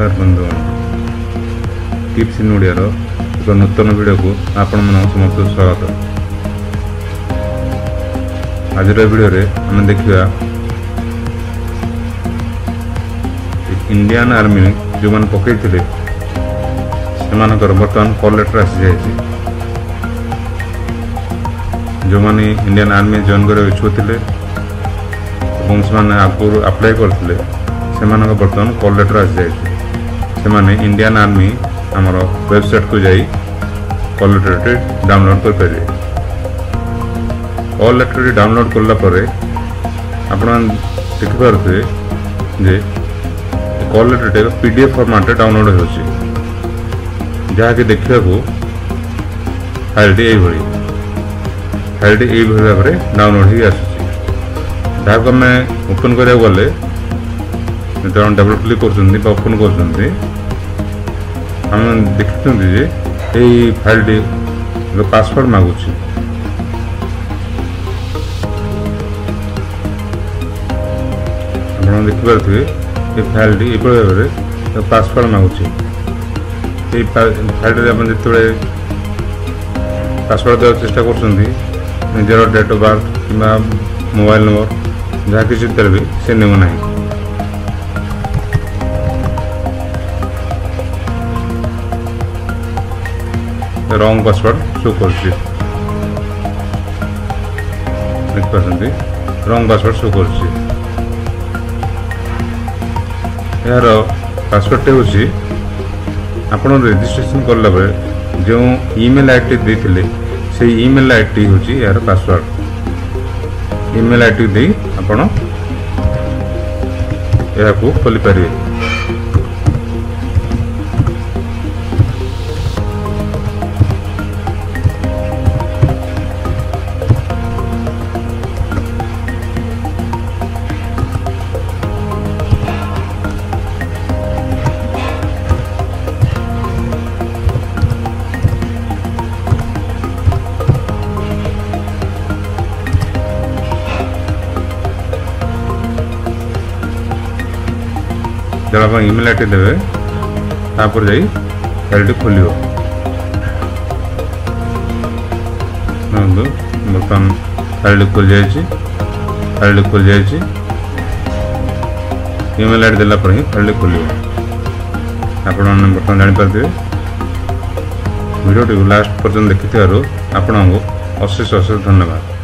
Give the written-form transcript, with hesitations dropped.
नमस्कार बंधु टिप्स इन ओडिया एक नूतन वीडियो को आपण मन समस्त स्वागत। आज वीडियो रे आम देखा इंडियन आर्मी जो मैंने पकई थे बर्तमान कॉल लेटर आसी जाए। जो मैंने इंडियन आर्मी जॉइन कर इच्छुक थे आगुरी अप्लाई करते बर्तमान कॉल लेटर आसी जाए। इंडियन आर्मी आमर वेबसाइट को जाई कॉल लेटर डाउनलोड कर पारे। कॉल लेटर डाउनलोड करला परे आपण देखि पारते जे call letter PDF format download होछि, जहा कि देखिया को फाइलटी एई भाव में डाउनलोड ही आसुछि। जहा को मैं ओपन करिया गले जन डबल क्लिक कर ओपन कर देखते फाइल पासवर्ड मागुच। आप देखिपे ये फाइल टी भाव में पासवर्ड मागुच। फाइल जो पासवर्ड देवा चेष्टा कर निजर डेट ऑफ बर्थ कि मोबाइल नंबर जहाँ किसी भी से नेब ना। रॉन्ग पासवर्ड शो कर रॉन्ग पासवर्ड शो कर यार पासवर्ड टे हूँ आपण रजिस्ट्रेशन करला बेले जो ईमेल आईडी देते से ईमेल आईडी हूँ यार पासवर्ड। ईमेल आईडी दे आपण या खोली पारे। जब आप ईमेल आईडी देवे तापर जाई फाइल खोलियो। बर्तमान फाइल खोल जाए ईमेल आईडी देला पर ही फाइल खोलियो। आपण बर्तमान जानीपारे वीडियो लास्ट पर्यटन देखि आपको अशेष धन्यवाद।